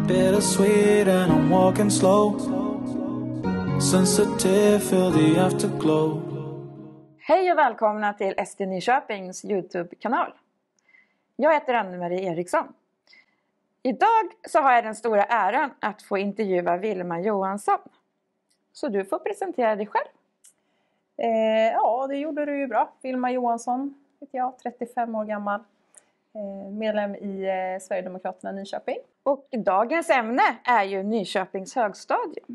Bittersweet and I'm walking slow. Sensitive, feel the afterglow. Hej och välkomna till SD Nyköpings YouTube-kanal. Jag heter Anne-Marie Eriksson. Idag så har jag den stora äran att få intervjua Vilma Johansson. Så du får presentera dig själv. Ja, det gjorde du ju bra. Vilma Johansson heter jag, 35 år gammal. Medlem i Sverigedemokraterna Nyköping. Och dagens ämne är ju Nyköpings högstadium.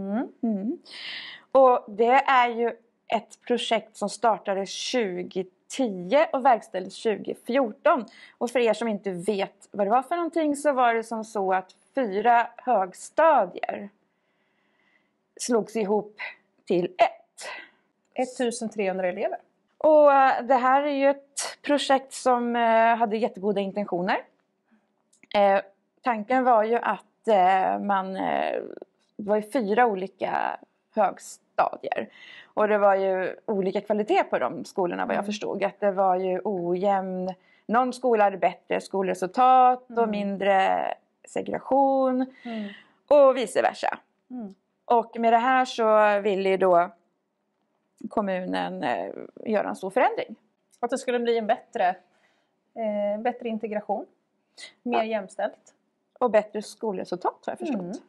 Och det är ju ett projekt som startades 2010 och verkställdes 2014. Och för er som inte vet vad det var för någonting så var det som så att 4 högstadier slogs ihop till ett. 1300 elever. Och det här är ju ett projekt som hade jättegoda intentioner. Tanken var ju att det var ju 4 olika högstadier. Och det var ju olika kvalitet på de skolorna vad jag förstod. Att det var ju ojämn. Någon skola hade bättre skolresultat och mindre segregation. Och vice versa. Och med det här så ville ju då kommunen göra en stor förändring. Att det skulle bli en bättre integration. Mer jämställt. Och bättre skolresultat har jag förstått.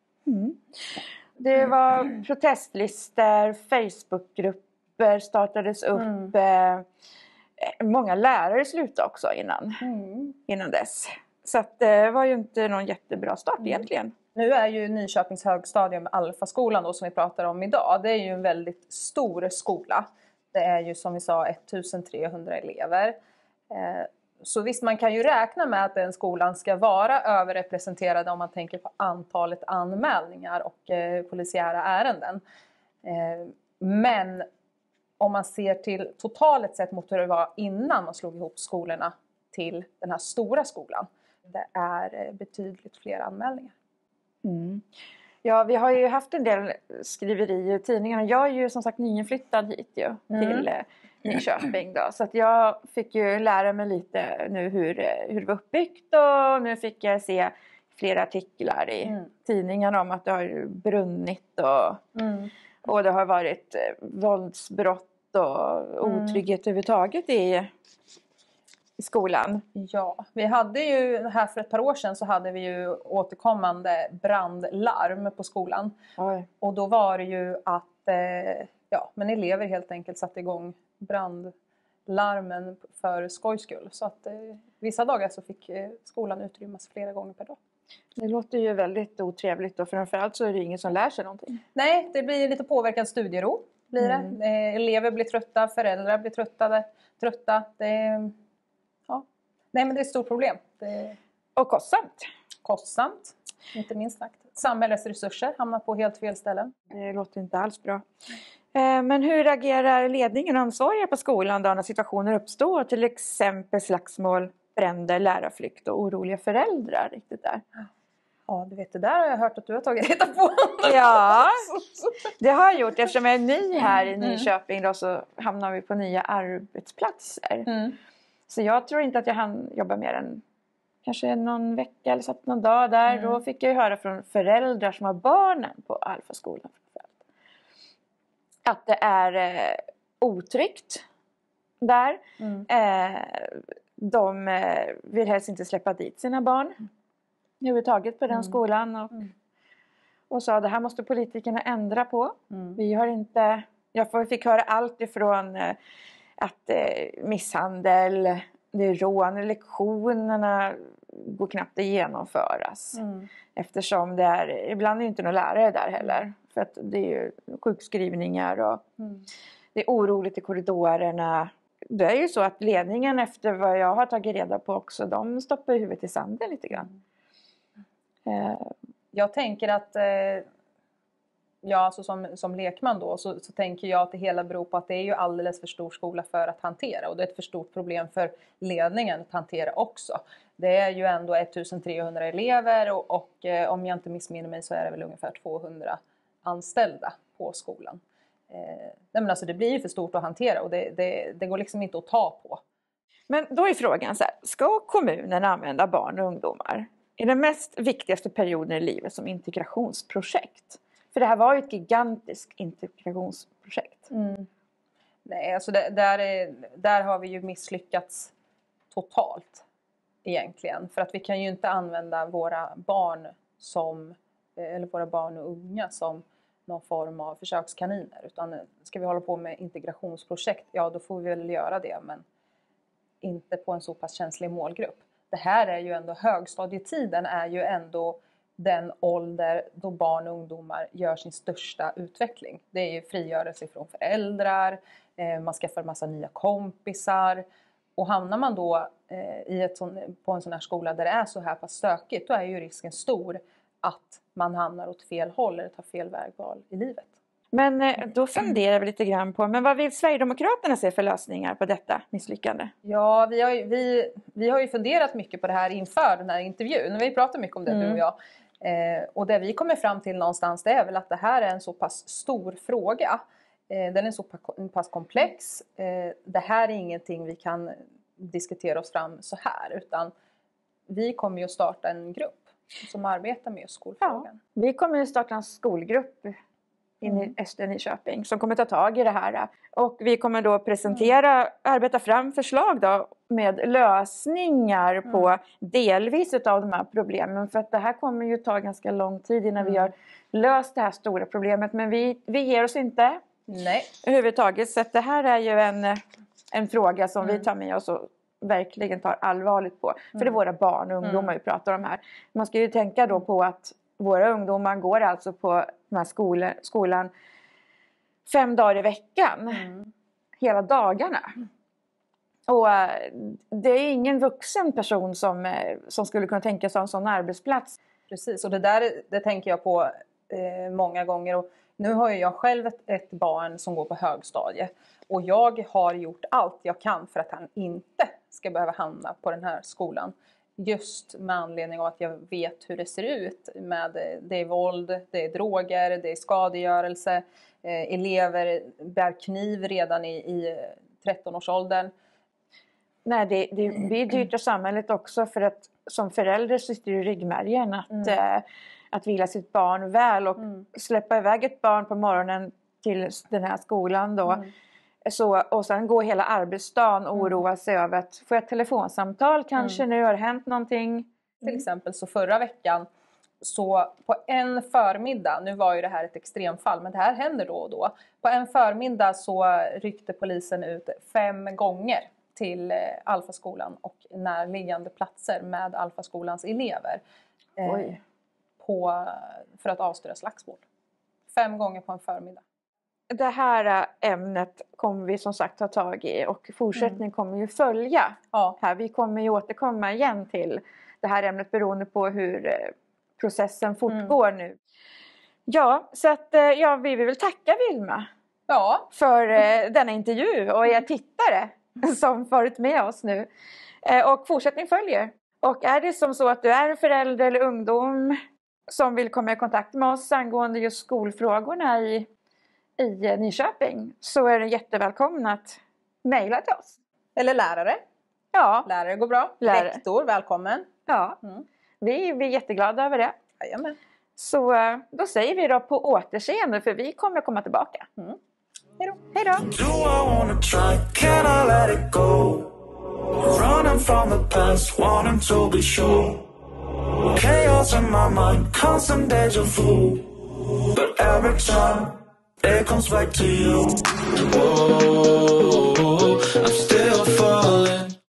Det var protestlistor, Facebookgrupper startades upp. Många lärare slutade också innan dess. Så att det var ju inte någon jättebra start egentligen. Nu är ju Nyköpings högstadium Alfaskolan då, som vi pratar om idag. Det är ju en väldigt stor skola. Det är ju som vi sa 1300 elever. Så visst, man kan ju räkna med att den skolan ska vara överrepresenterad om man tänker på antalet anmälningar och polisiära ärenden. Men om man ser till totalt sett mot hur det var innan man slog ihop skolorna till den här stora skolan. Det är betydligt fler anmälningar. Ja, vi har ju haft en del skriverier i tidningarna. Jag är ju som sagt nyinflyttad hit ju, till Nyköping då. Så att jag fick ju lära mig lite nu hur det var uppbyggt. Och nu fick jag se flera artiklar i tidningarna om att det har brunnit. Och det har varit våldsbrott och otrygghet överhuvudtaget i skolan. Ja, vi hade ju här för ett par år sedan så hade vi ju återkommande brandlarm på skolan. Oj. Och då var det ju att men elever helt enkelt satte igång brandlarmen för skojs skull. Så att vissa dagar så fick skolan utrymmas flera gånger per dag. Det låter ju väldigt otrevligt och framförallt så är det ingen som lär sig någonting. Nej, det blir lite påverkad studiero. Blir det. Elever blir trötta, föräldrar blir trötta. Nej, men det är ett stort problem. Och kostsamt. Kostsamt, inte minst sagt. Samhällets resurser hamnar på helt fel ställen. Det låter inte alls bra. Men hur agerar ledningen och ansvariga på skolan då när situationer uppstår? Till exempel slagsmål, bränder, lärarflykt och oroliga föräldrar. Riktigt där. Ja, du vet, det där har jag hört att du har tagit reda på. Ja, det har jag gjort. Eftersom jag är ny här i Nyköping då, så hamnar vi på nya arbetsplatser. Så jag tror inte att jag hann jobba mer än kanske någon vecka eller satt någon dag där. Då fick jag höra från föräldrar som har barnen på Alfaskolan. Att det är otryggt där. De vill helst inte släppa dit sina barn överhuvudtaget på den skolan. Och sa det här måste politikerna ändra på. Vi har inte, jag fick höra allt ifrån att misshandel, det är rån, lektionerna går knappt att genomföras. Eftersom det är, ibland är det inte några lärare där heller. För att det är ju sjukskrivningar och det är oroligt i korridorerna. Det är ju så att ledningen efter vad jag har tagit reda på också, de stoppar huvudet i sanden lite grann. Jag tänker att alltså som lekman då så tänker jag att det hela beror på att det är ju alldeles för stor skola för att hantera. Och det är ett för stort problem för ledningen att hantera också. Det är ju ändå 1300 elever och om jag inte missminner mig så är det väl ungefär 200 anställda på skolan. Men alltså det blir ju för stort att hantera och det går liksom inte att ta på. Men då är frågan så här, ska kommunen använda barn och ungdomar i den mest viktigaste perioden i livet som integrationsprojekt? För det här var ju ett gigantiskt integrationsprojekt. Nej, alltså där har vi ju misslyckats totalt egentligen. För att vi kan ju inte använda våra barn eller våra barn och unga som någon form av försökskaniner. Utan ska vi hålla på med integrationsprojekt, ja då får vi väl göra det. Men inte på en så pass känslig målgrupp. Det här är ju ändå, högstadietiden är ju ändå den ålder då barn och ungdomar gör sin största utveckling. Det är ju frigörelse från föräldrar, man skaffar en massa nya kompisar. Och hamnar man då på en sån här skola där det är så här pass stökigt, då är ju risken stor att man hamnar åt fel håll eller tar fel vägval i livet. Men då funderar vi lite grann på, men vad vill Sverigedemokraterna se för lösningar på detta misslyckande? Ja, vi har ju funderat mycket på det här inför den här intervjun. Vi pratar mycket om det, du och jag. Och det vi kommer fram till någonstans, det är väl att det här är en så pass stor fråga. Den är så pass komplex. Det här är ingenting vi kan diskutera oss fram så här. Utan vi kommer ju att starta en grupp som arbetar med skolfrågan. Ja, vi kommer att starta en skolgrupp i Östra Nyköping som kommer ta tag i det här. Och vi kommer då arbeta fram förslag då med lösningar på delvis av de här problemen. För att det här kommer ju ta ganska lång tid innan vi har löst det här stora problemet. Men vi ger oss inte. Nej. Överhuvudtaget. Så att det här är ju en fråga som vi tar med oss och verkligen tar allvarligt på. För det är våra barn och ungdomar vi pratar om här. Man ska ju tänka då på att våra ungdomar går alltså på den här skolan 5 dagar i veckan. Hela dagarna. Och det är ingen vuxen person som skulle kunna tänka sig en sån arbetsplats. Precis, och det tänker jag på många gånger. Och nu har jag själv ett barn som går på högstadiet. Och jag har gjort allt jag kan för att han inte ska behöva hamna på den här skolan. Just med anledning av att jag vet hur det ser ut. Det är våld, det är droger, det är skadegörelse. Elever bär kniv redan i 13-årsåldern. Nej, det blir dyrt för samhället också. För att som förälder sitter det i ryggmärgen att vila sitt barn väl. Och släppa iväg ett barn på morgonen till den här skolan då. Och sen går hela arbetsdagen och oroa sig över att få ett telefonsamtal kanske nu har hänt någonting. Till exempel så förra veckan så på en förmiddag, nu var ju det här ett extremfall men det här händer då och då. På en förmiddag så ryckte polisen ut 5 gånger till Alfaskolan och närliggande platser med Alfaskolans elever. För att avstyra slagsmål. 5 gånger på en förmiddag. Det här ämnet kommer vi som sagt ta tag i och fortsättning kommer ju följa. Ja. Här. Vi kommer ju återkomma igen till det här ämnet beroende på hur processen fortgår nu. Ja, så att vi vill tacka Vilma för denna intervju och er tittare som varit med oss nu. Och fortsättning följer. Och är det som så att du är en förälder eller ungdom som vill komma i kontakt med oss angående just skolfrågorna i Nyköping så är det jättevälkomna att mejla till oss. Eller lärare. Ja. Lärare går bra. Rektor, välkommen. Ja, vi är jätteglada över det. Jajamän. Så då säger vi då på återseende för vi kommer komma tillbaka. Hej då. Hej då. Do I wanna try? Can I let it go? Running from the past, wanting to be sure. Chaos in my mind, constant deja vu. But every time it comes back to you. Whoa.